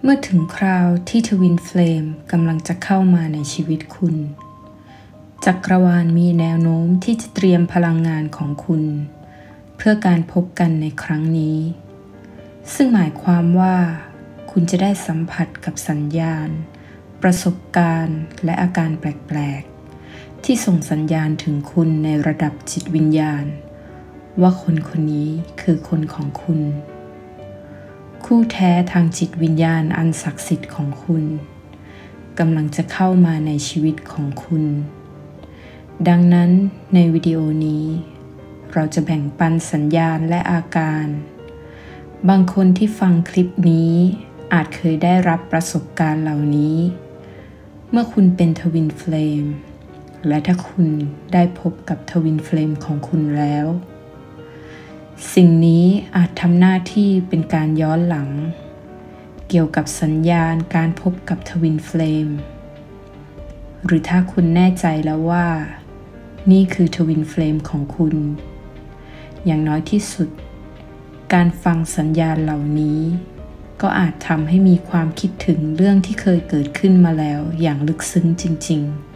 เมื่อถึงคราวที่ทวินเฟลมกำลังจะเข้ามาในชีวิตคุณจักรวาลมีแนวโน้มที่จะเตรียมพลังงานของคุณเพื่อการพบกันในครั้งนี้ซึ่งหมายความว่าคุณจะได้สัมผัสกับสัญญาณประสบการณ์และอาการแปลกๆที่ส่งสัญญาณถึงคุณในระดับจิตวิญญาณว่าคนคนนี้คือคนของคุณคู่แท้ทางจิตวิญญาณอันศักดิ์สิทธิ์ของคุณกำลังจะเข้ามาในชีวิตของคุณดังนั้นในวิดีโอนี้เราจะแบ่งปันสัญญาณและอาการบางคนที่ฟังคลิปนี้อาจเคยได้รับประสบการณ์เหล่านี้เมื่อคุณเป็นทวินเฟลมและถ้าคุณได้พบกับทวินเฟลมของคุณแล้วสิ่งนี้อาจทำหน้าที่เป็นการย้อนหลังเกี่ยวกับสัญญาณการพบกับทวินเฟลมหรือถ้าคุณแน่ใจแล้วว่านี่คือทวินเฟลมของคุณอย่างน้อยที่สุดการฟังสัญญาณเหล่านี้ก็อาจทำให้มีความคิดถึงเรื่องที่เคยเกิดขึ้นมาแล้วอย่างลึกซึ้งจริง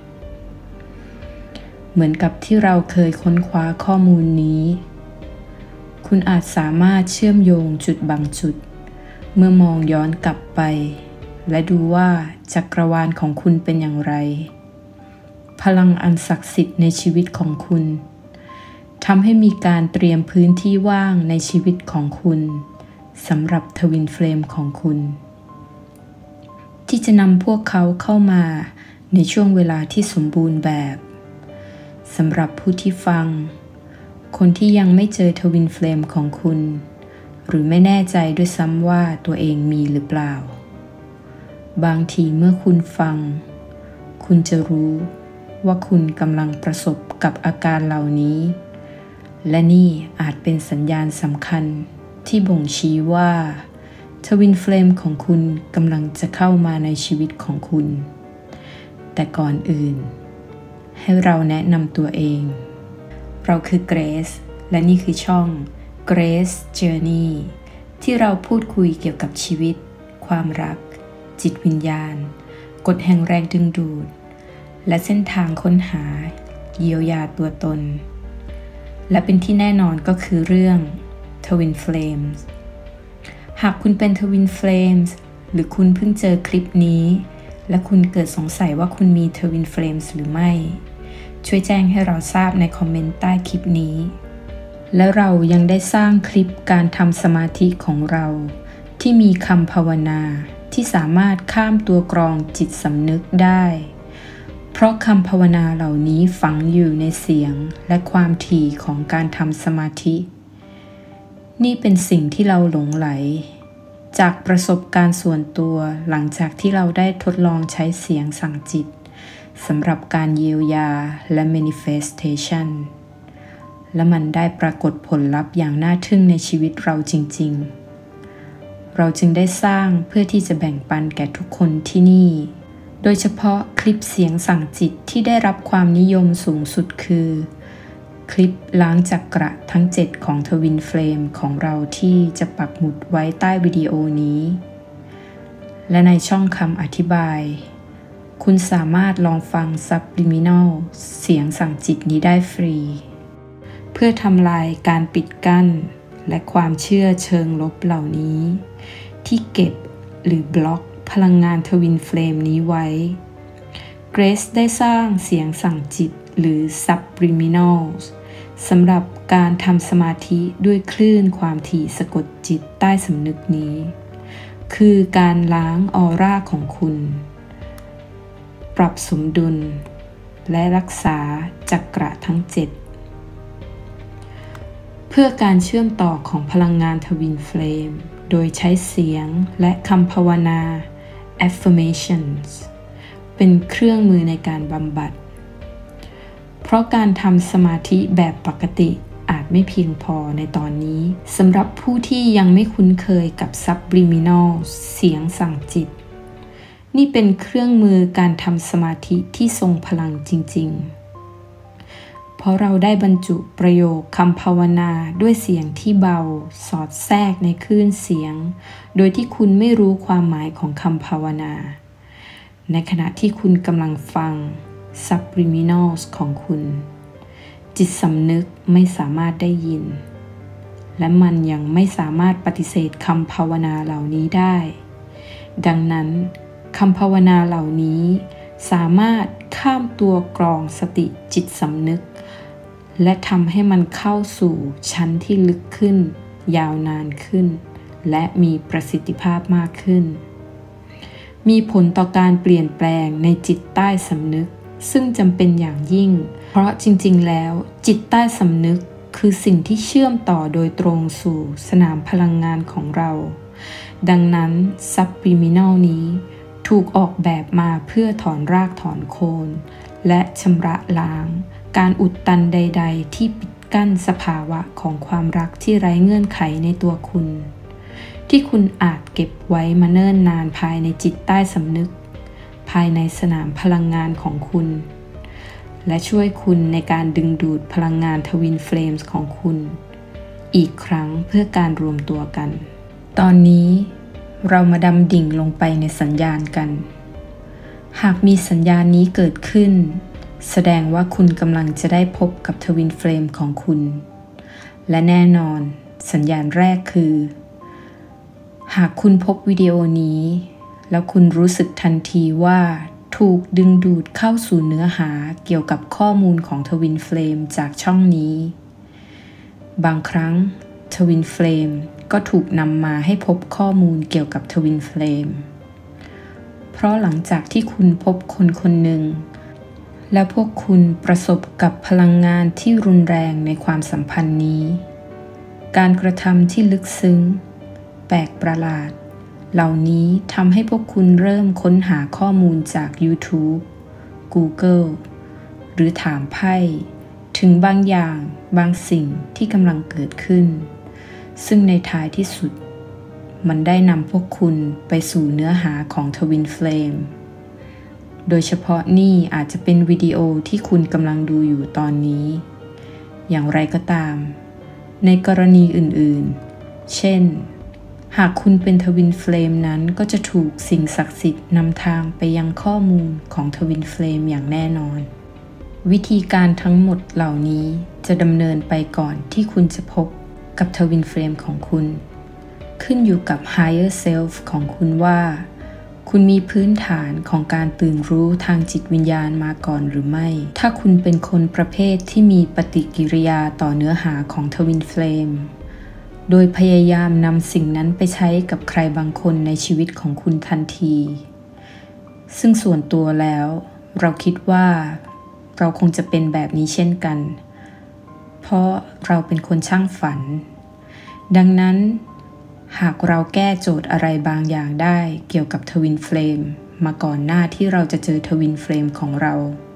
ๆเหมือนกับที่เราเคยค้นคว้าข้อมูลนี้คุณอาจสามารถเชื่อมโยงจุดบางจุดเมื่อมองย้อนกลับไปและดูว่าจักรวาลของคุณเป็นอย่างไรพลังอันศักดิ์สิทธิ์ในชีวิตของคุณทำให้มีการเตรียมพื้นที่ว่างในชีวิตของคุณสำหรับทวินเฟลมของคุณที่จะนำพวกเขาเข้ามาในช่วงเวลาที่สมบูรณ์แบบสำหรับผู้ที่ฟังคนที่ยังไม่เจอทวินเฟลมของคุณหรือไม่แน่ใจด้วยซ้ำว่าตัวเองมีหรือเปล่าบางทีเมื่อคุณฟังคุณจะรู้ว่าคุณกำลังประสบกับอาการเหล่านี้และนี่อาจเป็นสัญญาณสำคัญที่บ่งชี้ว่าทวินเฟลมของคุณกำลังจะเข้ามาในชีวิตของคุณแต่ก่อนอื่นให้เราแนะนำตัวเองเราคือเกรซและนี่คือช่อง Grace Journey ที่เราพูดคุยเกี่ยวกับชีวิตความรักจิตวิญญาณกฎแห่งแรงดึงดูดและเส้นทางค้นหาเยียวยาตัวตนและเป็นที่แน่นอนก็คือเรื่อง Twin Flames หากคุณเป็น Twin Flames หรือคุณเพิ่งเจอคลิปนี้และคุณเกิดสงสัยว่าคุณมี Twin Flames หรือไม่ช่วยแจ้งให้เราทราบในคอมเมนต์ใต้คลิปนี้และเรายังได้สร้างคลิปการทำสมาธิของเราที่มีคำภาวนาที่สามารถข้ามตัวกรองจิตสำนึกได้เพราะคำภาวนาเหล่านี้ฝังอยู่ในเสียงและความถี่ของการทำสมาธินี่เป็นสิ่งที่เราหลงไหลจากประสบการณ์ส่วนตัวหลังจากที่เราได้ทดลองใช้เสียงสั่งจิตสำหรับการเยียวยาและ manifestation และมันได้ปรากฏผลลัพธ์อย่างน่าทึ่งในชีวิตเราจริงๆเราจึงได้สร้างเพื่อที่จะแบ่งปันแก่ทุกคนที่นี่โดยเฉพาะคลิปเสียงสั่งจิตที่ได้รับความนิยมสูงสุดคือคลิปล้างจักระทั้ง7ของทวินเฟลมของเราที่จะปักหมุดไว้ใต้วิดีโอนี้และในช่องคำอธิบายคุณสามารถลองฟัง Subliminal เสียงสั่งจิตนี้ได้ฟรีเพื่อทำลายการปิดกั้นและความเชื่อเชิงลบเหล่านี้ที่เก็บหรือบล็อกพลังงานทวินเฟลมนี้ไว้เกรซได้สร้างเสียงสั่งจิตหรือ Subliminals สำหรับการทำสมาธิด้วยคลื่นความถี่สะกดจิตใต้สำนึกนี้คือการล้างออร่าของคุณปรับสมดุลและรักษาจักระทั้ง7เพื่อการเชื่อมต่อของพลังงานทวินเฟลมโดยใช้เสียงและคำภาวนา affirmations เป็นเครื่องมือในการบำบัดเพราะการทำสมาธิแบบปกติอาจไม่เพียงพอในตอนนี้สำหรับผู้ที่ยังไม่คุ้นเคยกับ Subliminal เสียงสั่งจิตนี่เป็นเครื่องมือการทำสมาธิที่ทรงพลังจริงๆพราะเราได้บรรจุประโยคคำภาวนาด้วยเสียงที่เบาสอดแทรกในคลื่นเสียงโดยที่คุณไม่รู้ความหมายของคำภาวนาในขณะที่คุณกำลังฟัง subliminals ของคุณจิตสำนึกไม่สามารถได้ยินและมันยังไม่สามารถปฏิเสธคำภาวนาเหล่านี้ได้ดังนั้นคำภาวนาเหล่านี้สามารถข้ามตัวกรองสติจิตสำนึกและทำให้มันเข้าสู่ชั้นที่ลึกขึ้นยาวนานขึ้นและมีประสิทธิภาพมากขึ้นมีผลต่อการเปลี่ยนแปลงในจิตใต้สำนึกซึ่งจำเป็นอย่างยิ่งเพราะจริงๆแล้วจิตใต้สำนึกคือสิ่งที่เชื่อมต่อโดยตรงสู่สนามพลังงานของเราดังนั้น Subliminal นี้ถูกออกแบบมาเพื่อถอนรากถอนโคนและชำระล้างการอุดตันใดๆที่ปิดกั้นสภาวะของความรักที่ไร้เงื่อนไขในตัวคุณที่คุณอาจเก็บไว้มาเนิ่นนานภายในจิตใต้สำนึกภายในสนามพลังงานของคุณและช่วยคุณในการดึงดูดพลังงานทวินเฟลมส์ของคุณอีกครั้งเพื่อการรวมตัวกันตอนนี้เรามาดำดิ่งลงไปในสัญญาณกันหากมีสัญญาณนี้เกิดขึ้นแสดงว่าคุณกำลังจะได้พบกับทวินเฟลมของคุณและแน่นอนสัญญาณแรกคือหากคุณพบวิดีโอนี้แล้วคุณรู้สึกทันทีว่าถูกดึงดูดเข้าสู่เนื้อหาเกี่ยวกับข้อมูลของทวินเฟลมจากช่องนี้บางครั้งทวินเฟลมก็ถูกนำมาให้พบข้อมูลเกี่ยวกับทวินเฟลมเพราะหลังจากที่คุณพบคนคนหนึ่งและพวกคุณประสบกับพลังงานที่รุนแรงในความสัมพันธ์นี้การกระทำที่ลึกซึ้งแปลกประหลาดเหล่านี้ทำให้พวกคุณเริ่มค้นหาข้อมูลจาก YouTube Google หรือถามไพ่ถึงบางอย่างบางสิ่งที่กำลังเกิดขึ้นซึ่งในท้ายที่สุดมันได้นำพวกคุณไปสู่เนื้อหาของทวินเฟลมโดยเฉพาะนี่อาจจะเป็นวิดีโอที่คุณกำลังดูอยู่ตอนนี้อย่างไรก็ตามในกรณีอื่นๆเช่นหากคุณเป็นทวินเฟลมนั้นก็จะถูกสิ่งศักดิ์สิทธิ์นำทางไปยังข้อมูลของทวินเฟลมอย่างแน่นอนวิธีการทั้งหมดเหล่านี้จะดำเนินไปก่อนที่คุณจะพบกับทวินเฟลมของคุณขึ้นอยู่กับ Higher Self ของคุณว่าคุณมีพื้นฐานของการตื่นรู้ทางจิตวิญญาณมาก่อนหรือไม่ถ้าคุณเป็นคนประเภทที่มีปฏิกิริยาต่อเนื้อหาของทวินเฟลมโดยพยายามนำสิ่งนั้นไปใช้กับใครบางคนในชีวิตของคุณทันทีซึ่งส่วนตัวแล้วเราคิดว่าเราคงจะเป็นแบบนี้เช่นกันเพราะเราเป็นคนช่างฝันดังนั้นหากเราแก้โจทย์อะไรบางอย่างได้เกี่ยวกับทวินเฟลมมาก่อนหน้าที่เราจะเจอทวินเฟลมของเรา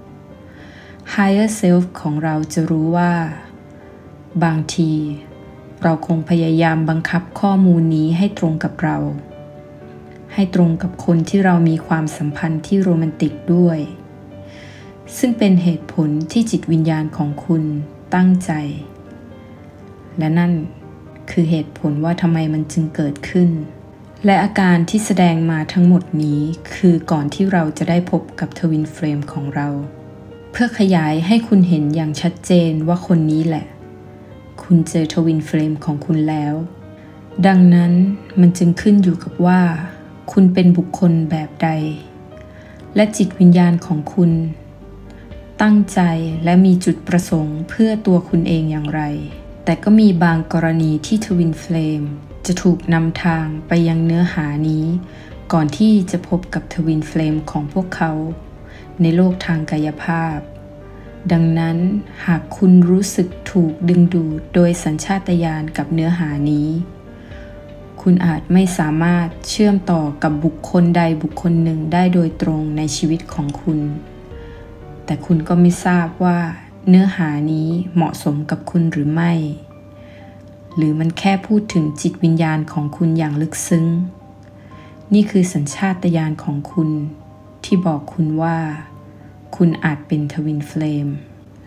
Higher Self ของเราจะรู้ว่าบางทีเราคงพยายามบังคับข้อมูลนี้ให้ตรงกับเราให้ตรงกับคนที่เรามีความสัมพันธ์ที่โรแมนติกด้วยซึ่งเป็นเหตุผลที่จิตวิญญาณของคุณตั้งใจและนั่นคือเหตุผลว่าทำไมมันจึงเกิดขึ้นและอาการที่แสดงมาทั้งหมดนี้คือก่อนที่เราจะได้พบกับทวินเฟลมของเราเพื่อขยายให้คุณเห็นอย่างชัดเจนว่าคนนี้แหละคุณเจอทวินเฟลมของคุณแล้วดังนั้นมันจึงขึ้นอยู่กับว่าคุณเป็นบุคคลแบบใดและจิตวิญญาณของคุณตั้งใจและมีจุดประสงค์เพื่อตัวคุณเองอย่างไรแต่ก็มีบางกรณีที่ทวินเฟลมจะถูกนำทางไปยังเนื้อหานี้ก่อนที่จะพบกับทวินเฟลมของพวกเขาในโลกทางกายภาพดังนั้นหากคุณรู้สึกถูกดึงดูดโดยสัญชาตญาณกับเนื้อหานี้คุณอาจไม่สามารถเชื่อมต่อกับบุคคลใดบุคคลหนึ่งได้โดยตรงในชีวิตของคุณแต่คุณก็ไม่ทราบว่าเนื้อหานี้เหมาะสมกับคุณหรือไม่หรือมันแค่พูดถึงจิตวิญญาณของคุณอย่างลึกซึ้งนี่คือสัญชาตญาณของคุณที่บอกคุณว่าคุณอาจเป็นทวินเฟลม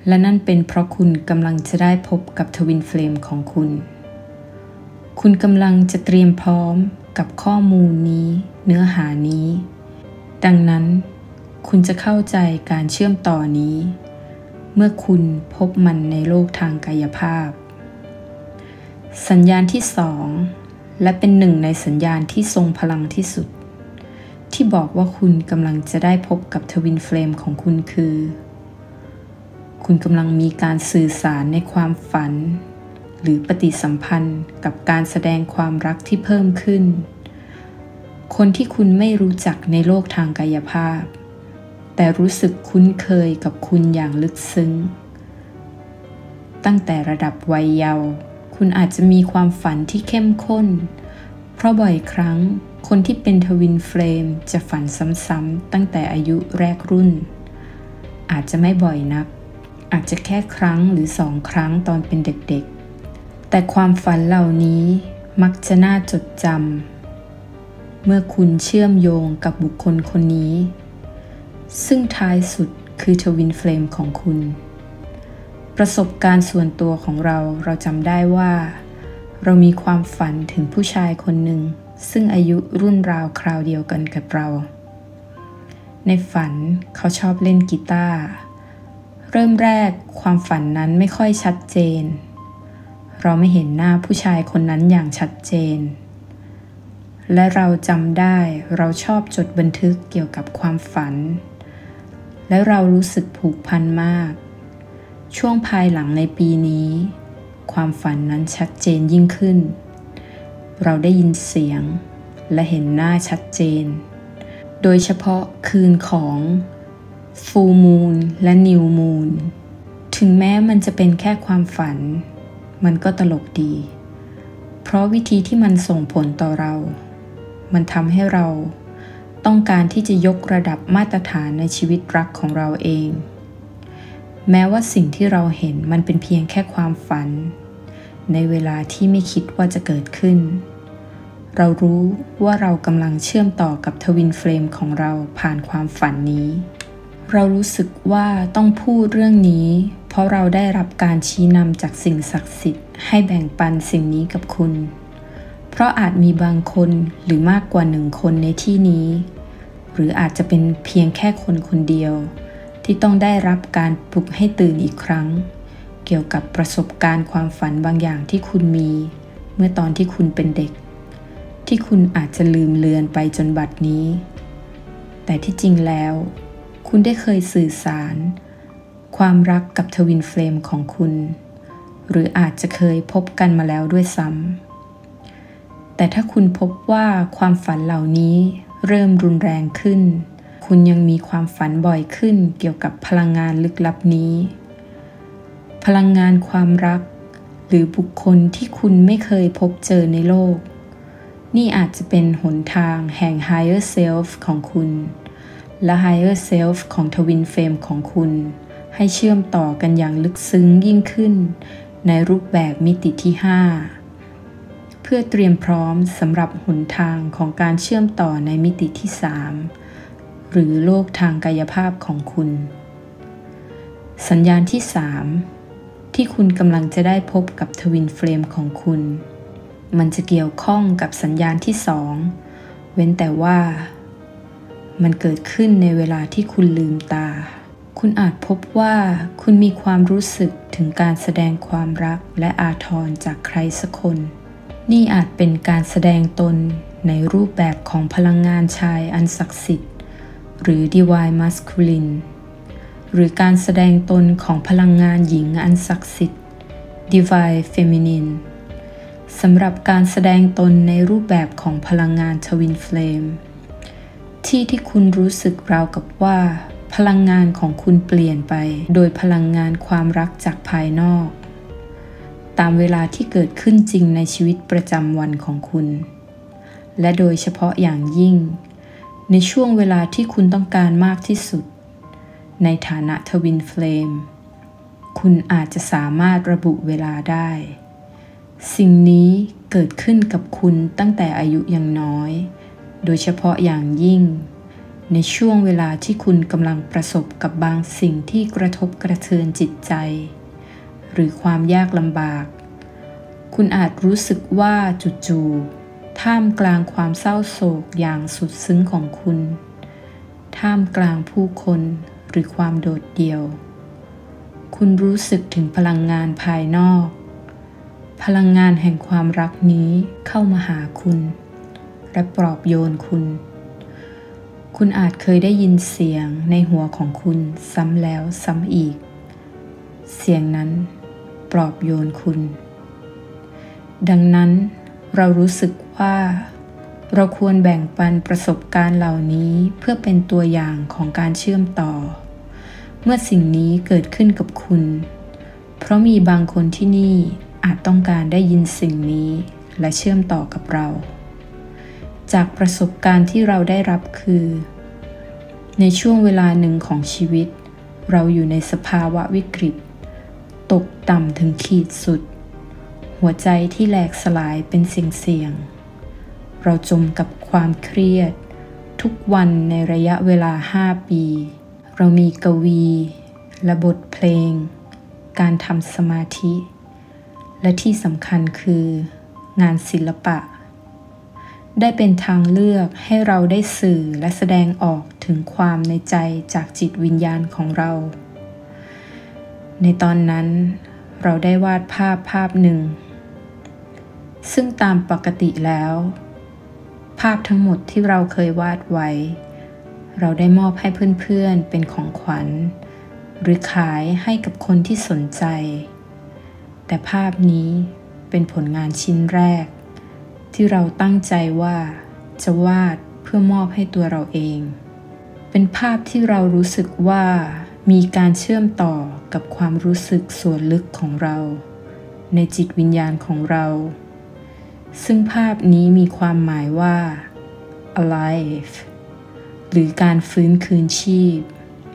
และนั่นเป็นเพราะคุณกำลังจะได้พบกับทวินเฟลมของคุณคุณกำลังจะเตรียมพร้อมกับข้อมูลนี้เนื้อหานี้ดังนั้นคุณจะเข้าใจการเชื่อมต่อนี้เมื่อคุณพบมันในโลกทางกายภาพสัญญาณที่2และเป็นหนึ่งในสัญญาณที่ทรงพลังที่สุดที่บอกว่าคุณกำลังจะได้พบกับทวินเฟลมของคุณคือคุณกำลังมีการสื่อสารในความฝันหรือปฏิสัมพันธ์กับการแสดงความรักที่เพิ่มขึ้นคนที่คุณไม่รู้จักในโลกทางกายภาพแต่รู้สึกคุ้นเคยกับคุณอย่างลึกซึ้งตั้งแต่ระดับวัยเยาว์คุณอาจจะมีความฝันที่เข้มข้นเพราะบ่อยครั้งคนที่เป็นทวินเฟลมจะฝันซ้ำๆตั้งแต่อายุแรกรุ่นอาจจะไม่บ่อยนักอาจจะแค่ครั้งหรือ2 ครั้งตอนเป็นเด็กๆแต่ความฝันเหล่านี้มักจะน่าจดจำเมื่อคุณเชื่อมโยงกับบุคคลคนนี้ซึ่งท้ายสุดคือทวินเฟลมของคุณประสบการณ์ส่วนตัวของเราจำได้ว่าเรามีความฝันถึงผู้ชายคนหนึ่งซึ่งอายุรุ่นราวคราวเดียวกันกับเราในฝันเขาชอบเล่นกีตาร์เริ่มแรกความฝันนั้นไม่ค่อยชัดเจนเราไม่เห็นหน้าผู้ชายคนนั้นอย่างชัดเจนและเราจำได้เราชอบจดบันทึกเกี่ยวกับความฝันและเรารู้สึกผูกพันมากช่วงภายหลังในปีนี้ความฝันนั้นชัดเจนยิ่งขึ้นเราได้ยินเสียงและเห็นหน้าชัดเจนโดยเฉพาะคืนของ Full Moon และ New Moon ถึงแม้มันจะเป็นแค่ความฝันมันก็ตลกดีเพราะวิธีที่มันส่งผลต่อเรามันทำให้เราต้องการที่จะยกระดับมาตรฐานในชีวิตรักของเราเองแม้ว่าสิ่งที่เราเห็นมันเป็นเพียงแค่ความฝันในเวลาที่ไม่คิดว่าจะเกิดขึ้นเรารู้ว่าเรากำลังเชื่อมต่อกับทวินเฟลมของเราผ่านความฝันนี้เรารู้สึกว่าต้องพูดเรื่องนี้เพราะเราได้รับการชี้นำจากสิ่งศักดิ์สิทธิ์ให้แบ่งปันสิ่งนี้กับคุณเพราะอาจมีบางคนหรือมากกว่า1 คนในที่นี้หรืออาจจะเป็นเพียงแค่คนคนเดียวที่ต้องได้รับการปลุกให้ตื่นอีกครั้งเกี่ยวกับประสบการณ์ความฝันบางอย่างที่คุณมีเมื่อตอนที่คุณเป็นเด็กที่คุณอาจจะลืมเลือนไปจนบัดนี้แต่ที่จริงแล้วคุณได้เคยสื่อสารความรักกับทวินเฟลมของคุณหรืออาจจะเคยพบกันมาแล้วด้วยซ้ำแต่ถ้าคุณพบว่าความฝันเหล่านี้เริ่มรุนแรงขึ้นคุณยังมีความฝันบ่อยขึ้นเกี่ยวกับพลังงานลึกลับนี้พลังงานความรักหรือบุคคลที่คุณไม่เคยพบเจอในโลกนี่อาจจะเป็นหนทางแห่ง Higher Self ของคุณและ Higher Self ของทวินเฟลมของคุณให้เชื่อมต่อกันอย่างลึกซึ้งยิ่งขึ้นในรูปแบบมิติที่5เพื่อเตรียมพร้อมสำหรับหนทางของการเชื่อมต่อในมิติที่3หรือโลกทางกายภาพของคุณสัญญาณที่3ที่คุณกำลังจะได้พบกับทวินเฟลมของคุณมันจะเกี่ยวข้องกับสัญญาณที่2เว้นแต่ว่ามันเกิดขึ้นในเวลาที่คุณลืมตาคุณอาจพบว่าคุณมีความรู้สึกถึงการแสดงความรักและอาทรจากใครสักคนนี่อาจเป็นการแสดงตนในรูปแบบของพลังงานชายอันศักดิ์สิทธิ์หรือ Divine Masculine หรือการแสดงตนของพลังงานหญิงอันศักดิ์สิทธิ์ Divine Feminine สำหรับการแสดงตนในรูปแบบของพลังงานทวินเฟลมที่คุณรู้สึกราวกับว่าพลังงานของคุณเปลี่ยนไปโดยพลังงานความรักจากภายนอกตามเวลาที่เกิดขึ้นจริงในชีวิตประจำวันของคุณและโดยเฉพาะอย่างยิ่งในช่วงเวลาที่คุณต้องการมากที่สุดในฐานะทวินเฟลมคุณอาจจะสามารถระบุเวลาได้สิ่งนี้เกิดขึ้นกับคุณตั้งแต่อายุยังน้อยโดยเฉพาะอย่างยิ่งในช่วงเวลาที่คุณกำลังประสบกับบางสิ่งที่กระทบกระเทือนจิตใจหรือความยากลำบากคุณอาจรู้สึกว่าจู่ๆท่ามกลางความเศร้าโศกอย่างสุดซึ้งของคุณท่ามกลางผู้คนหรือความโดดเดี่ยวคุณรู้สึกถึงพลังงานภายนอกพลังงานแห่งความรักนี้เข้ามาหาคุณและปลอบโยนคุณอาจเคยได้ยินเสียงในหัวของคุณซ้ำแล้วซ้ำอีกเสียงนั้นปลอบโยนคุณดังนั้นเรารู้สึกว่าเราควรแบ่งปันประสบการณ์เหล่านี้เพื่อเป็นตัวอย่างของการเชื่อมต่อเมื่อสิ่งนี้เกิดขึ้นกับคุณเพราะมีบางคนที่นี่อาจต้องการได้ยินสิ่งนี้และเชื่อมต่อกับเราจากประสบการณ์ที่เราได้รับคือในช่วงเวลาหนึ่งของชีวิตเราอยู่ในสภาวะวิกฤตตกต่ำถึงขีดสุดหัวใจที่แหลกสลายเป็นเสียงเราจมกับความเครียดทุกวันในระยะเวลา5 ปีเรามีกวีและบทเพลงการทำสมาธิและที่สำคัญคืองานศิลปะได้เป็นทางเลือกให้เราได้สื่อและแสดงออกถึงความในใจจากจิตวิญญาณของเราในตอนนั้นเราได้วาดภาพหนึ่งซึ่งตามปกติแล้วภาพทั้งหมดที่เราเคยวาดไว้เราได้มอบให้เพื่อนๆเป็นของขวัญหรือขายให้กับคนที่สนใจแต่ภาพนี้เป็นผลงานชิ้นแรกที่เราตั้งใจว่าจะวาดเพื่อมอบให้ตัวเราเองเป็นภาพที่เรารู้สึกว่ามีการเชื่อมต่อกับความรู้สึกส่วนลึกของเราในจิตวิญญาณของเราซึ่งภาพนี้มีความหมายว่า alive หรือการฟื้นคืนชีพ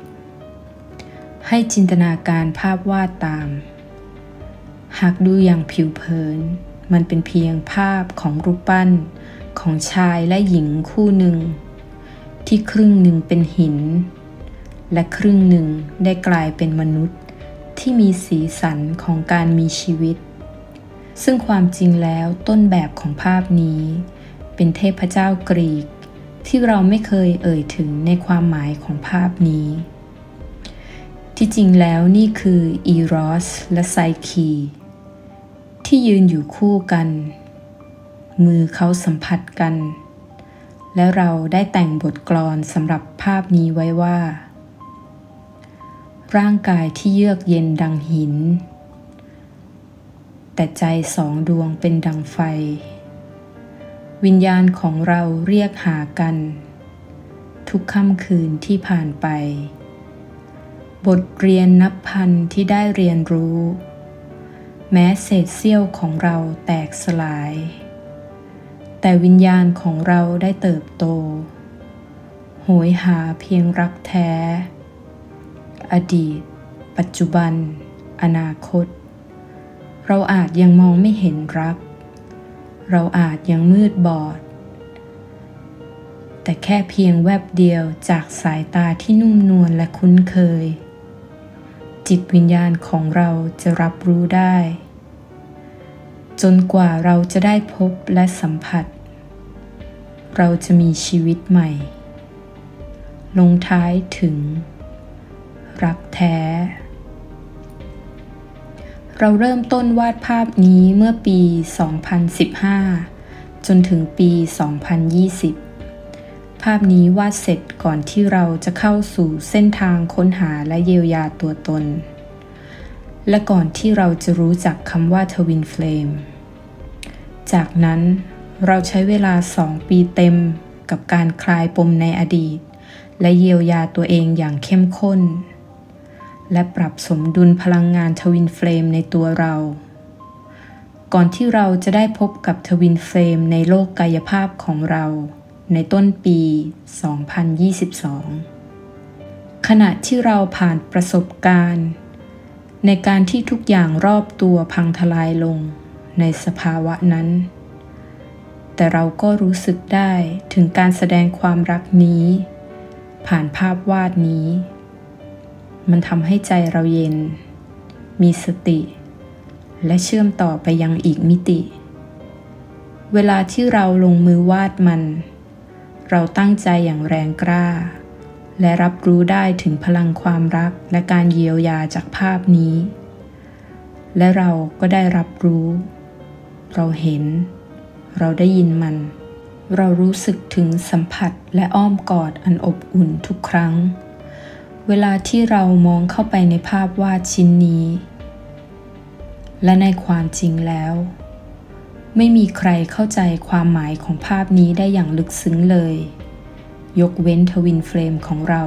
ให้จินตนาการภาพวาดตามหากดูอย่างผิวเผินมันเป็นเพียงภาพของรูปปั้นของชายและหญิงคู่หนึ่งที่ครึ่งหนึ่งเป็นหินและครึ่งหนึ่งได้กลายเป็นมนุษย์ที่มีสีสันของการมีชีวิตซึ่งความจริงแล้วต้นแบบของภาพนี้เป็นเทพเจ้ากรีกที่เราไม่เคยเอ่ยถึงในความหมายของภาพนี้ที่จริงแล้วนี่คืออีรอสและไซคีที่ยืนอยู่คู่กันมือเขาสัมผัสกันและเราได้แต่งบทกลอนสำหรับภาพนี้ไว้ว่าร่างกายที่เยือกเย็นดังหินแต่ใจ2 ดวงเป็นดังไฟวิญญาณของเราเรียกหากันทุกค่ำคืนที่ผ่านไปบทเรียนนับพันที่ได้เรียนรู้แม้เศษเสี้ยวของเราแตกสลายแต่วิญญาณของเราได้เติบโตโหยหาเพียงรักแท้อดีตปัจจุบันอนาคตเราอาจยังมองไม่เห็นรักเราอาจยังมืดบอดแต่แค่เพียงแวบเดียวจากสายตาที่นุ่มนวลและคุ้นเคยจิตวิญญาณของเราจะรับรู้ได้จนกว่าเราจะได้พบและสัมผัสเราจะมีชีวิตใหม่ลงท้ายถึงรักแท้เราเริ่มต้นวาดภาพนี้เมื่อปี 2015 จนถึงปี 2020 ภาพนี้วาดเสร็จก่อนที่เราจะเข้าสู่เส้นทางค้นหาและเยียวยาตัวตนและก่อนที่เราจะรู้จักคำว่า Twin Flame จากนั้นเราใช้เวลา2 ปีเต็มกับการคลายปมในอดีตและเยียวยาตัวเองอย่างเข้มข้นและปรับสมดุลพลังงานทวินเฟลมในตัวเราก่อนที่เราจะได้พบกับทวินเฟลมในโลกกายภาพของเราในต้นปี 2022 ขณะที่เราผ่านประสบการณ์ในการที่ทุกอย่างรอบตัวพังทลายลงในสภาวะนั้นแต่เราก็รู้สึกได้ถึงการแสดงความรักนี้ผ่านภาพวาดนี้มันทำให้ใจเราเย็นมีสติและเชื่อมต่อไปยังอีกมิติเวลาที่เราลงมือวาดมันเราตั้งใจอย่างแรงกล้าและรับรู้ได้ถึงพลังความรักและการเยียวยาจากภาพนี้และเราก็ได้รับรู้เราเห็นเราได้ยินมันเรารู้สึกถึงสัมผัสและอ้อมกอดอันอบอุ่นทุกครั้งเวลาที่เรามองเข้าไปในภาพวาดชิ้นนี้และในความจริงแล้วไม่มีใครเข้าใจความหมายของภาพนี้ได้อย่างลึกซึ้งเลยยกเว้นทวินเฟรมของเรา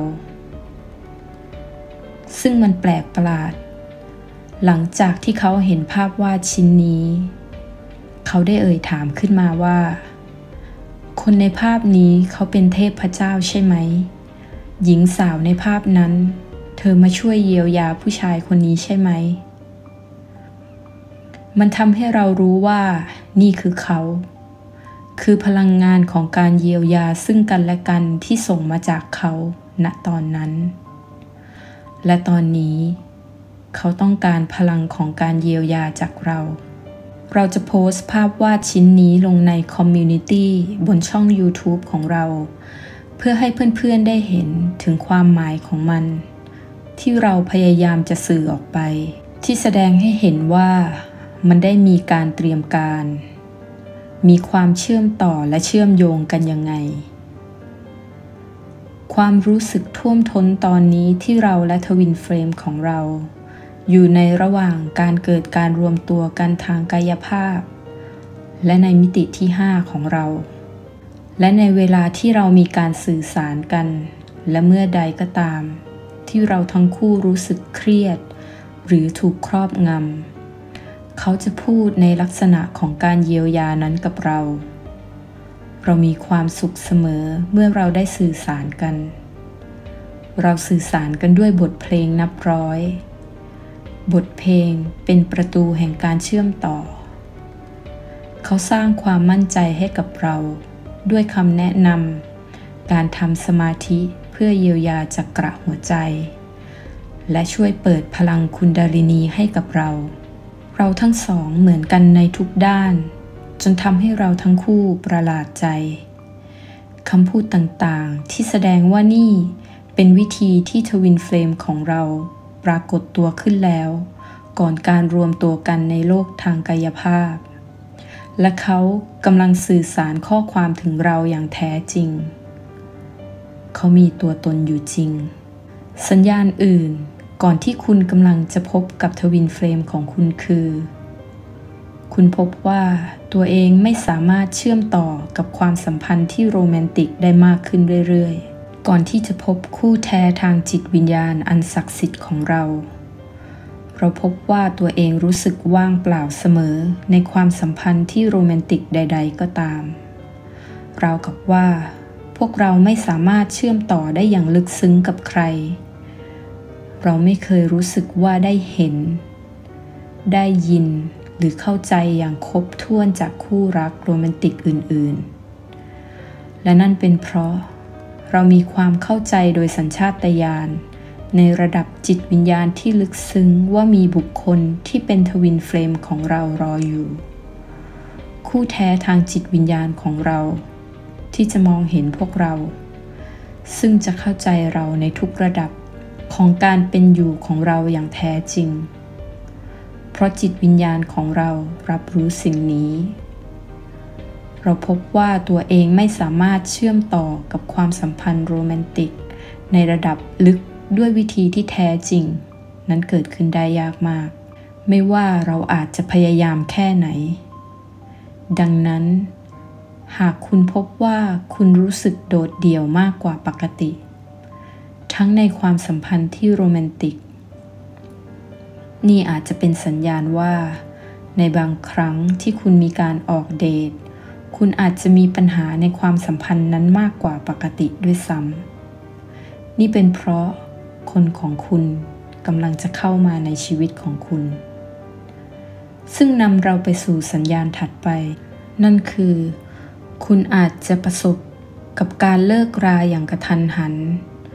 ซึ่งมันแปลกประหลาดหลังจากที่เขาเห็นภาพวาดชิ้นนี้เขาได้เอ่ยถามขึ้นมาว่าคนในภาพนี้เขาเป็นเทพเจ้าใช่ไหมหญิงสาวในภาพนั้นเธอมาช่วยเยียวยาผู้ชายคนนี้ใช่ไหมมันทำให้เรารู้ว่านี่คือเขาคือพลังงานของการเยียวยาซึ่งกันและกันที่ส่งมาจากเขาณตอนนั้นและตอนนี้เขาต้องการพลังของการเยียวยาจากเราจะโพสต์ภาพวาดชิ้นนี้ลงในคอมมูนิตี้บนช่อง YouTube ของเราเพื่อให้เพื่อนๆได้เห็นถึงความหมายของมันที่เราพยายามจะสื่อออกไปที่แสดงให้เห็นว่ามันได้มีการเตรียมการมีความเชื่อมต่อและเชื่อมโยงกันยังไงความรู้สึกท่วมท้นตอนนี้ที่เราและทวินเฟรมของเราอยู่ในระหว่างการเกิดการรวมตัวกันทางกายภาพและในมิติที่5ของเราและในเวลาที่เรามีการสื่อสารกันและเมื่อใดก็ตามที่เราทั้งคู่รู้สึกเครียดหรือถูกครอบงำเขาจะพูดในลักษณะของการเยียวยานั้นกับเรามีความสุขเสมอเมื่อเราได้สื่อสารกันเราสื่อสารกันด้วยบทเพลงนับร้อยบทเพลงเป็นประตูแห่งการเชื่อมต่อเขาสร้างความมั่นใจให้กับเราด้วยคำแนะนำการทำสมาธิเพื่อเยียวยาจักระหัวใจและช่วยเปิดพลังคุนดาลินีให้กับเราทั้งสองเหมือนกันในทุกด้านจนทำให้เราทั้งคู่ประหลาดใจคำพูดต่างๆที่แสดงว่านี่เป็นวิธีที่ทวินเฟลมของเราปรากฏตัวขึ้นแล้วก่อนการรวมตัวกันในโลกทางกายภาพและเขากำลังสื่อสารข้อความถึงเราอย่างแท้จริงเขามีตัวตนอยู่จริงสัญญาณอื่นก่อนที่คุณกำลังจะพบกับทวินเฟรมของคุณคือคุณพบว่าตัวเองไม่สามารถเชื่อมต่อกับความสัมพันธ์ที่โรแมนติกได้มากขึ้นเรื่อยๆก่อนที่จะพบคู่แท้ทางจิตวิญญาณอันศักดิ์สิทธิ์ของเราพบว่าตัวเองรู้สึกว่างเปล่าเสมอในความสัมพันธ์ที่โรแมนติกใดๆก็ตามราวกับว่าพวกเราไม่สามารถเชื่อมต่อได้อย่างลึกซึ้งกับใครเราไม่เคยรู้สึกว่าได้เห็นได้ยินหรือเข้าใจอย่างครบถ้วนจากคู่รักโรแมนติกอื่นๆและนั่นเป็นเพราะเรามีความเข้าใจโดยสัญชาตญาณในระดับจิตวิญญาณที่ลึกซึ้งว่ามีบุคคลที่เป็นทวินเฟลมของเรารออยู่คู่แท้ทางจิตวิญญาณของเราที่จะมองเห็นพวกเราซึ่งจะเข้าใจเราในทุกระดับของการเป็นอยู่ของเราอย่างแท้จริงเพราะจิตวิญญาณของเรารับรู้สิ่งนี้เราพบว่าตัวเองไม่สามารถเชื่อมต่อกับความสัมพันธ์โรแมนติกในระดับลึกด้วยวิธีที่แท้จริงนั้นเกิดขึ้นได้ยากมากไม่ว่าเราอาจจะพยายามแค่ไหนดังนั้นหากคุณพบว่าคุณรู้สึกโดดเดี่ยวมากกว่าปกติทั้งในความสัมพันธ์ที่โรแมนติกนี่อาจจะเป็นสัญญาณว่าในบางครั้งที่คุณมีการออกเดทคุณอาจจะมีปัญหาในความสัมพันธ์นั้นมากกว่าปกติด้วยซ้ำนี่เป็นเพราะคนของคุณกำลังจะเข้ามาในชีวิตของคุณซึ่งนำเราไปสู่สัญญาณถัดไปนั่นคือคุณอาจจะประสบกับการเลิกราอย่างกระทันหัน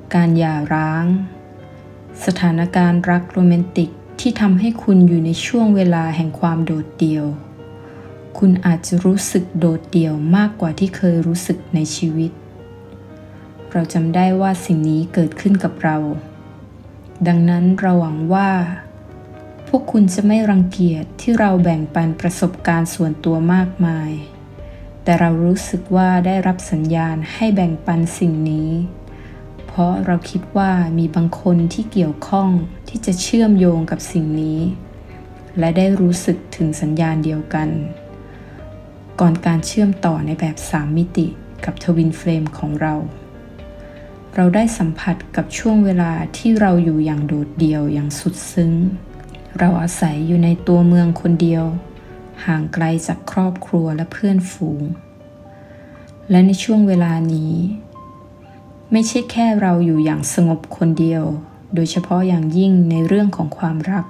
การหย่าร้าง สถานการณ์รักโรแมนติกที่ทำให้คุณอยู่ในช่วงเวลาแห่งความโดดเดี่ยวคุณอาจจะรู้สึกโดดเดี่ยวมากกว่าที่เคยรู้สึกในชีวิตเราจำได้ว่าสิ่งนี้เกิดขึ้นกับเราดังนั้นเราหวังว่าพวกคุณจะไม่รังเกียจที่เราแบ่งปันประสบการณ์ส่วนตัวมากมายแต่เรารู้สึกว่าได้รับสัญญาณให้แบ่งปันสิ่งนี้เพราะเราคิดว่ามีบางคนที่เกี่ยวข้องที่จะเชื่อมโยงกับสิ่งนี้และได้รู้สึกถึงสัญญาณเดียวกันก่อนการเชื่อมต่อในแบบ3มิติกับทวินเฟลมของเราได้สัมผัสกับช่วงเวลาที่เราอยู่อย่างโดดเดี่ยวอย่างสุดซึ้งเราอาศัยอยู่ในตัวเมืองคนเดียวห่างไกลจากครอบครัวและเพื่อนฝูงและในช่วงเวลานี้ไม่ใช่แค่เราอยู่อย่างสงบคนเดียวโดยเฉพาะอย่างยิ่งในเรื่องของความรัก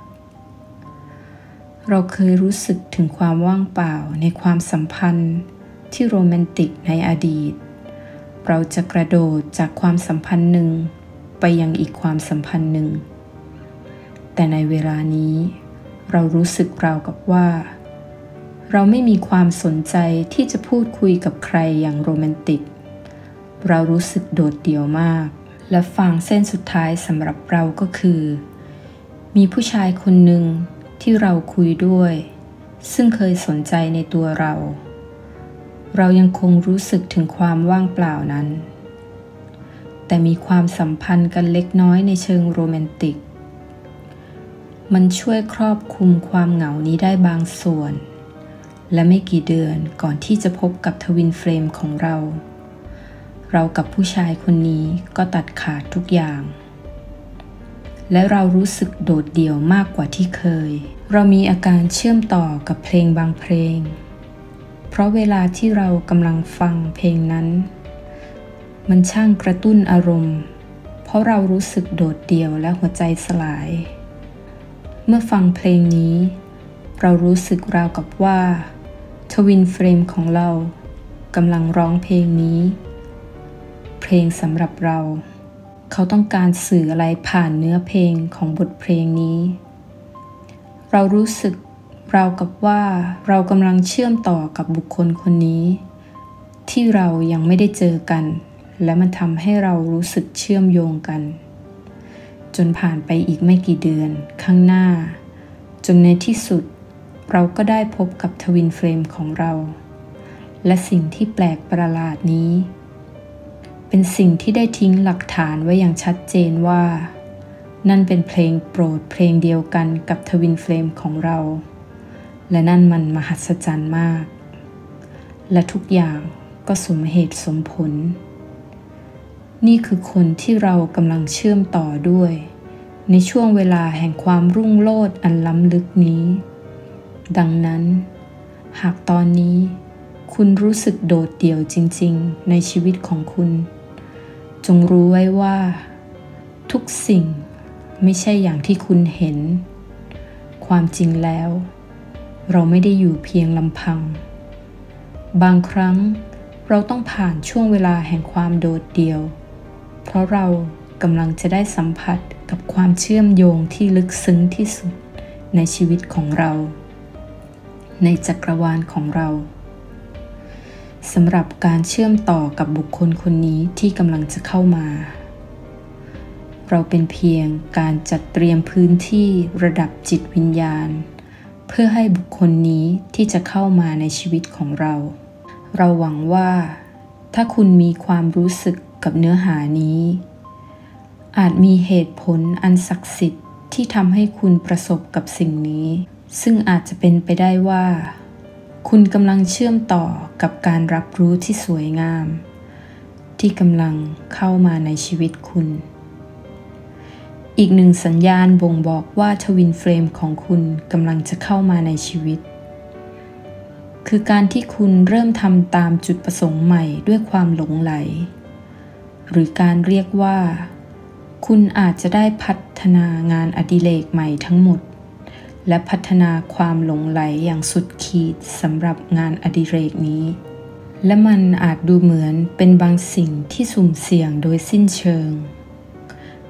เราเคยรู้สึกถึงความว่างเปล่าในความสัมพันธ์ที่โรแมนติกในอดีตเราจะกระโดดจากความสัมพันธ์หนึ่งไปยังอีกความสัมพันธ์หนึ่งแต่ในเวลานี้เรารู้สึกราวกับว่าเราไม่มีความสนใจที่จะพูดคุยกับใครอย่างโรแมนติกเรารู้สึกโดดเดี่ยวมากและฟางเส้นสุดท้ายสำหรับเราก็คือมีผู้ชายคนหนึ่งที่เราคุยด้วยซึ่งเคยสนใจในตัวเรายังคงรู้สึกถึงความว่างเปล่านั้นแต่มีความสัมพันธ์กันเล็กน้อยในเชิงโรแมนติกมันช่วยครอบคลุมความเหงานี้ได้บางส่วนและไม่กี่เดือนก่อนที่จะพบกับทวินเฟลมของเรากับผู้ชายคนนี้ก็ตัดขาดทุกอย่างและเรารู้สึกโดดเดี่ยวมากกว่าที่เคยเรามีอาการเชื่อมต่อกับเพลงบางเพลงเพราะเวลาที่เรากำลังฟังเพลงนั้นมันช่างกระตุ้นอารมณ์เพราะเรารู้สึกโดดเดี่ยวและหัวใจสลายเมื่อฟังเพลงนี้เรารู้สึกราวกับว่าทวินเฟลมของเรากำลังร้องเพลงนี้เพลงสำหรับเราเขาต้องการสื่ออะไรผ่านเนื้อเพลงของบทเพลงนี้เรารู้สึกราวกับว่าเรากำลังเชื่อมต่อกับบุคคลคนนี้ที่เรายังไม่ได้เจอกันและมันทำให้เรารู้สึกเชื่อมโยงกันจนผ่านไปอีกไม่กี่เดือนข้างหน้าจนในที่สุดเราก็ได้พบกับทวินเฟลมของเราและสิ่งที่แปลกประหลาดนี้เป็นสิ่งที่ได้ทิ้งหลักฐานไว้อย่างชัดเจนว่านั่นเป็นเพลงโปรดเพลงเดียวกันกับทวินเฟลมของเราและนั่นมันมหัศจรรย์มากและทุกอย่างก็สมเหตุสมผลนี่คือคนที่เรากำลังเชื่อมต่อด้วยในช่วงเวลาแห่งความรุ่งโรจน์อันล้ำลึกนี้ดังนั้นหากตอนนี้คุณรู้สึกโดดเดี่ยวจริงๆในชีวิตของคุณจงรู้ไว้ว่าทุกสิ่งไม่ใช่อย่างที่คุณเห็นความจริงแล้วเราไม่ได้อยู่เพียงลำพังบางครั้งเราต้องผ่านช่วงเวลาแห่งความโดดเดี่ยวเพราะเรากำลังจะได้สัมผัสกับความเชื่อมโยงที่ลึกซึ้งที่สุดในชีวิตของเราในจักรวาลของเราสำหรับการเชื่อมต่อกับบุคคลคนนี้ที่กำลังจะเข้ามาเราเป็นเพียงการจัดเตรียมพื้นที่ระดับจิตวิญญาณเพื่อให้บุคคลนี้ที่จะเข้ามาในชีวิตของเราหวังว่าถ้าคุณมีความรู้สึกกับเนื้อหานี้อาจมีเหตุผลอันศักดิ์สิทธิ์ที่ทำให้คุณประสบกับสิ่งนี้ซึ่งอาจจะเป็นไปได้ว่าคุณกำลังเชื่อมต่อกับการรับรู้ที่สวยงามที่กำลังเข้ามาในชีวิตคุณอีกหนึ่งสัญญาณบ่งบอกว่าทวินเฟลมของคุณกำลังจะเข้ามาในชีวิตคือการที่คุณเริ่มทำตามจุดประสงค์ใหม่ด้วยความหลงไหลหรือการเรียกว่าคุณอาจจะได้พัฒนางานอดิเรกใหม่ทั้งหมดและพัฒนาความหลงไหลอย่างสุดขีดสำหรับงานอดิเรกนี้และมันอาจดูเหมือนเป็นบางสิ่งที่สุ่มเสี่ยงโดยสิ้นเชิง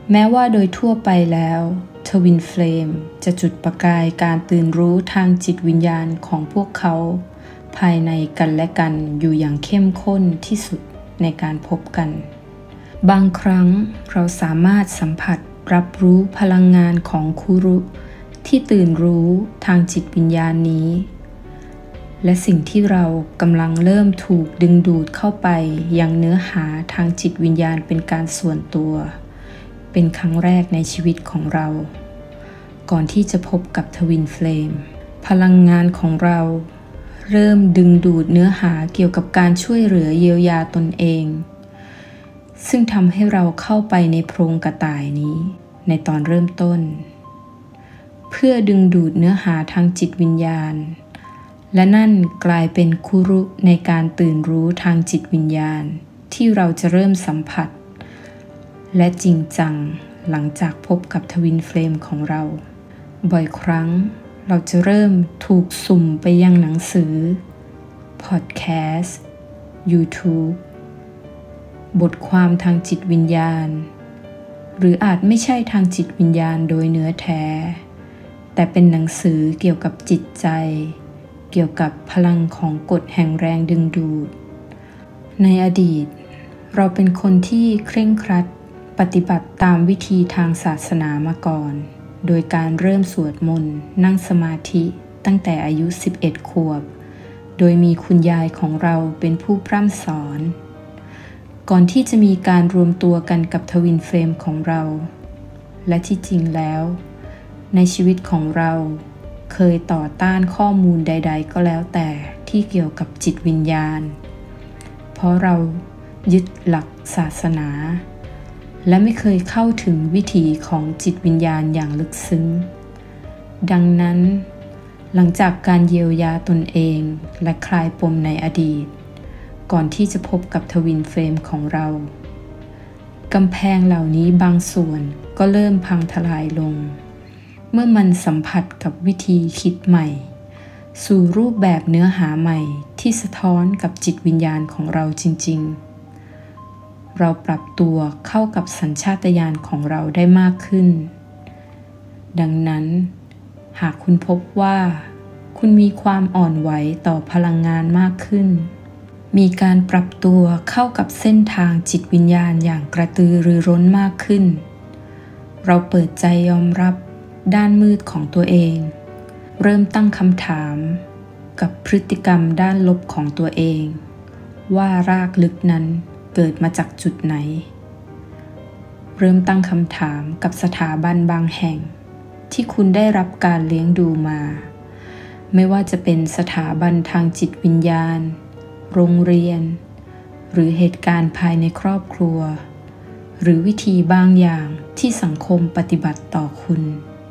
แม้ว่าโดยทั่วไปแล้วทวินเฟลมจะจุดประกายการตื่นรู้ทางจิตวิญญาณของพวกเขาภายในกันและกันอยู่อย่างเข้มข้นที่สุดในการพบกันบางครั้งเราสามารถสัมผัสรับรู้พลังงานของคุรุที่ตื่นรู้ทางจิตวิญญาณนี้และสิ่งที่เรากำลังเริ่มถูกดึงดูดเข้าไปยังเนื้อหาทางจิตวิญญาณเป็นการส่วนตัวเป็นครั้งแรกในชีวิตของเราก่อนที่จะพบกับทวินเฟลมพลังงานของเราเริ่มดึงดูดเนื้อหาเกี่ยวกับการช่วยเหลือเยียวยาตนเองซึ่งทำให้เราเข้าไปในโพรงกระต่ายนี้ในตอนเริ่มต้นเพื่อดึงดูดเนื้อหาทางจิตวิญญาณและนั่นกลายเป็นคุรุในการตื่นรู้ทางจิตวิญญาณที่เราจะเริ่มสัมผัสและจริงจังหลังจากพบกับทวินเฟลมของเราบ่อยครั้งเราจะเริ่มถูกสุ่มไปยังหนังสือพอดแคสต์ YouTube บทความทางจิตวิญญาณหรืออาจไม่ใช่ทางจิตวิญญาณโดยเนื้อแท้แต่เป็นหนังสือเกี่ยวกับจิตใจเกี่ยวกับพลังของกฎแห่งแรงดึงดูดในอดีตเราเป็นคนที่เคร่งครัดปฏิบัติตามวิธีทางศาสนามาก่อนโดยการเริ่มสวดมนต์นั่งสมาธิตั้งแต่อายุ11 ขวบโดยมีคุณยายของเราเป็นผู้พร่ำสอนก่อนที่จะมีการรวมตัวกันกับทวินเฟลมของเราและที่จริงแล้วในชีวิตของเราเคยต่อต้านข้อมูลใดๆก็แล้วแต่ที่เกี่ยวกับจิตวิญญาณเพราะเรายึดหลักศาสนาและไม่เคยเข้าถึงวิถีของจิตวิญญาณอย่างลึกซึ้งดังนั้นหลังจากการเยียวยาตนเองและคลายปมในอดีตก่อนที่จะพบกับทวินเฟลมของเรากำแพงเหล่านี้บางส่วนก็เริ่มพังทลายลงเมื่อมันสัมผัสกับวิธีคิดใหม่สู่รูปแบบเนื้อหาใหม่ที่สะท้อนกับจิตวิญญาณของเราจริงๆเราปรับตัวเข้ากับสัญชาตญาณของเราได้มากขึ้นดังนั้นหากคุณพบว่าคุณมีความอ่อนไหวต่อพลังงานมากขึ้นมีการปรับตัวเข้ากับเส้นทางจิตวิญญาณอย่างกระตือรือร้นมากขึ้นเราเปิดใจยอมรับด้านมืดของตัวเองเริ่มตั้งคำถามกับพฤติกรรมด้านลบของตัวเองว่ารากลึกนั้นเกิดมาจากจุดไหนเริ่มตั้งคำถามกับสถาบันบางแห่งที่คุณได้รับการเลี้ยงดูมาไม่ว่าจะเป็นสถาบันทางจิตวิญญาณโรงเรียนหรือเหตุการณ์ภายในครอบครัวหรือวิธีบางอย่างที่สังคมปฏิบัติต่อคุณ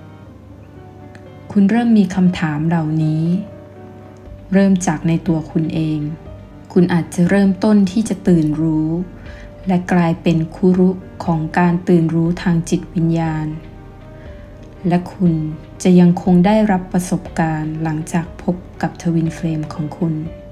เริ่มมีคำถามเหล่านี้เริ่มจากในตัวคุณเองคุณอาจจะเริ่มต้นที่จะตื่นรู้และกลายเป็นคุรุของการตื่นรู้ทางจิตวิญญาณและคุณจะยังคงได้รับประสบการณ์หลังจากพบกับทวินเฟลมของคุณ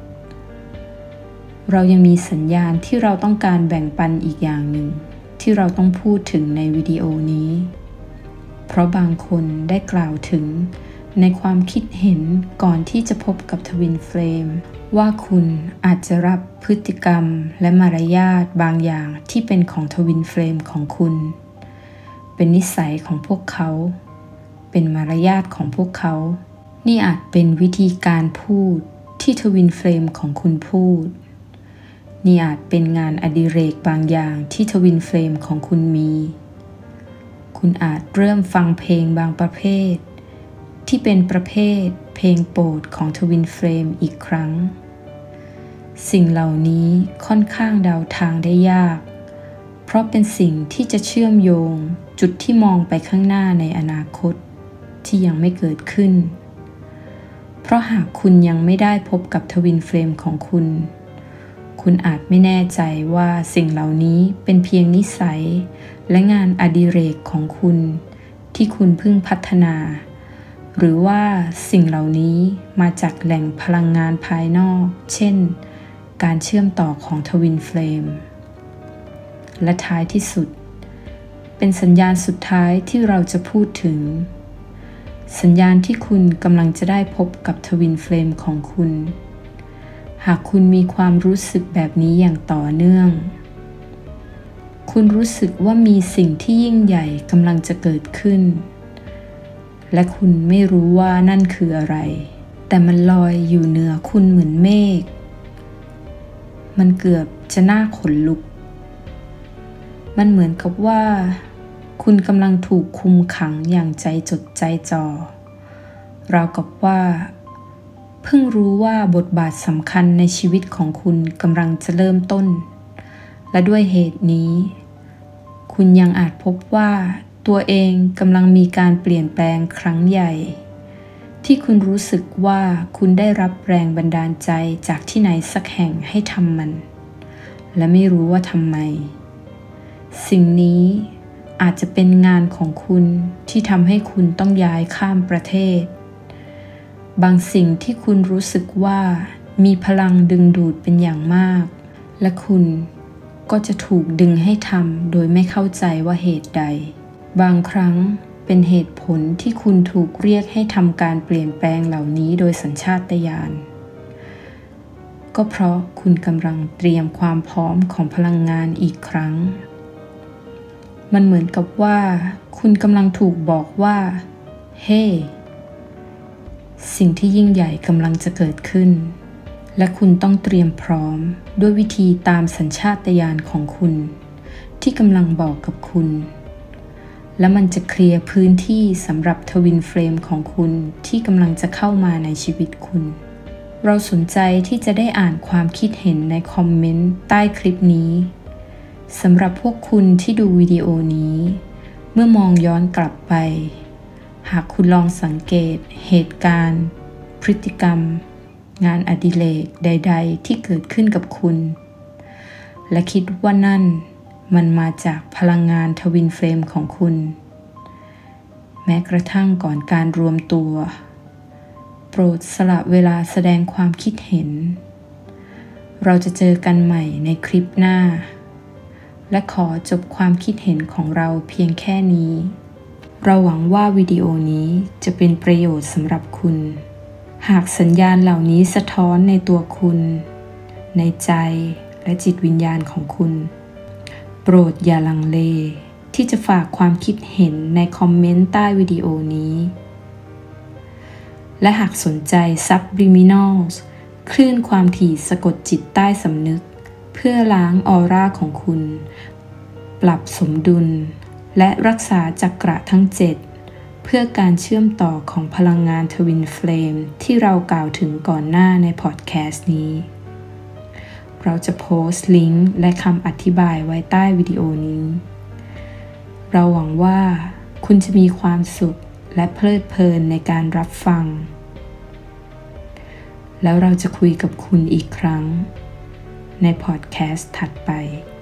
เรายังมีสัญญาณที่เราต้องการแบ่งปันอีกอย่างหนึ่งที่เราต้องพูดถึงในวิดีโอนี้เพราะบางคนได้กล่าวถึงในความคิดเห็นก่อนที่จะพบกับทวินเฟลมว่าคุณอาจจะรับพฤติกรรมและมารยาทบางอย่างที่เป็นของทวินเฟลมของคุณเป็นนิสัยของพวกเขาเป็นมารยาทของพวกเขานี่อาจเป็นวิธีการพูดที่ทวินเฟลมของคุณพูดนี่อาจเป็นงานอดิเรกบางอย่างที่ทวินเฟลมของคุณมีคุณอาจเริ่มฟังเพลงบางประเภทที่เป็นประเภทเพลงโปรดของทวินเฟลมอีกครั้งสิ่งเหล่านี้ค่อนข้างเดาทางได้ยากเพราะเป็นสิ่งที่จะเชื่อมโยงจุดที่มองไปข้างหน้าในอนาคตที่ยังไม่เกิดขึ้นเพราะหากคุณยังไม่ได้พบกับทวินเฟลมของคุณอาจไม่แน่ใจว่าสิ่งเหล่านี้เป็นเพียงนิสัยและงานอดิเรกของคุณที่คุณเพิ่งพัฒนาหรือว่าสิ่งเหล่านี้มาจากแหล่งพลังงานภายนอกเช่นการเชื่อมต่อของทวินเฟลมและท้ายที่สุดเป็นสัญญาณสุดท้ายที่เราจะพูดถึงสัญญาณที่คุณกำลังจะได้พบกับทวินเฟลมของคุณหากคุณมีความรู้สึกแบบนี้อย่างต่อเนื่องคุณรู้สึกว่ามีสิ่งที่ยิ่งใหญ่กำลังจะเกิดขึ้นและคุณไม่รู้ว่านั่นคืออะไรแต่มันลอยอยู่เหนือคุณเหมือนเมฆมันเกือบจะน่าขนลุกมันเหมือนกับว่าคุณกำลังถูกคุมขังอย่างใจจดใจจ่อราวกับว่าเพิ่งรู้ว่าบทบาทสำคัญในชีวิตของคุณกำลังจะเริ่มต้นและด้วยเหตุนี้คุณยังอาจพบว่าตัวเองกำลังมีการเปลี่ยนแปลงครั้งใหญ่ที่คุณรู้สึกว่าคุณได้รับแรงบันดาลใจจากที่ไหนสักแห่งให้ทำมันและไม่รู้ว่าทำไมสิ่งนี้อาจจะเป็นงานของคุณที่ทำให้คุณต้องย้ายข้ามประเทศบางสิ่งที่คุณรู้สึกว่ามีพลังดึงดูดเป็นอย่างมากและคุณก็จะถูกดึงให้ทำโดยไม่เข้าใจว่าเหตุใดบางครั้งเป็นเหตุผลที่คุณถูกเรียกให้ทำการเปลี่ยนแปลงเหล่านี้โดยสัญชาตญาณก็เพราะคุณกำลังเตรียมความพร้อมของพลังงานอีกครั้งมันเหมือนกับว่าคุณกำลังถูกบอกว่าเฮ้สิ่งที่ยิ่งใหญ่กำลังจะเกิดขึ้นและคุณต้องเตรียมพร้อมด้วยวิธีตามสัญชาตญาณของคุณที่กำลังบอกกับคุณและมันจะเคลียร์พื้นที่สำหรับทวินเฟรมของคุณที่กำลังจะเข้ามาในชีวิตคุณเราสนใจที่จะได้อ่านความคิดเห็นในคอมเมนต์ใต้คลิปนี้สำหรับพวกคุณที่ดูวิดีโอนี้เมื่อมองย้อนกลับไปหากคุณลองสังเกตเหตุการณ์พฤติกรรมงานอดิเรกใดๆที่เกิดขึ้นกับคุณและคิดว่านั่นมันมาจากพลังงานทวินเฟลมของคุณแม้กระทั่งก่อนการรวมตัวโปรดสละเวลาแสดงความคิดเห็นเราจะเจอกันใหม่ในคลิปหน้าและขอจบความคิดเห็นของเราเพียงแค่นี้เราหวังว่าวิดีโอนี้จะเป็นประโยชน์สำหรับคุณหากสัญญาณเหล่านี้สะท้อนในตัวคุณในใจและจิตวิญญาณของคุณโปรดอย่าลังเลที่จะฝากความคิดเห็นในคอมเมนต์ใต้วิดีโอนี้และหากสนใจ Subliminals คลื่นความถี่สะกดจิตใต้สำนึกเพื่อล้างออร่าของคุณปรับสมดุลและรักษาจักระทั้ง7เพื่อการเชื่อมต่อของพลังงานทวินเฟลมที่เรากล่าวถึงก่อนหน้าในพอดแคสต์นี้เราจะโพสต์ลิงก์และคำอธิบายไว้ใต้วิดีโอนี้เราหวังว่าคุณจะมีความสุขและเพลิดเพลินในการรับฟังแล้วเราจะคุยกับคุณอีกครั้งในพอดแคสต์ถัดไป